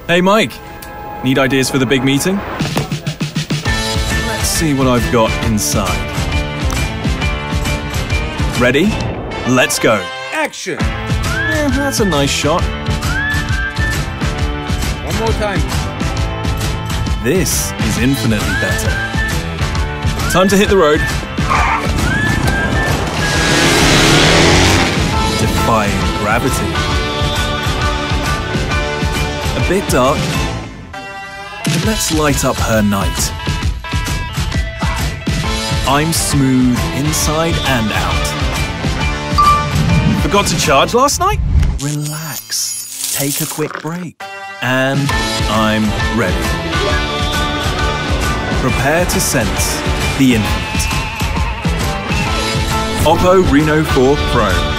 Hey Mike, need ideas for the big meeting? Let's see what I've got inside. Ready? Let's go. Action! That's a nice shot. One more time. This is infinitely better. Time to hit the road. Defying gravity. A bit dark, but let's light up her night. I'm smooth inside and out. Forgot to charge last night? Relax. Take a quick break. And I'm ready. Prepare to sense the infinite. OPPO Reno4 Pro.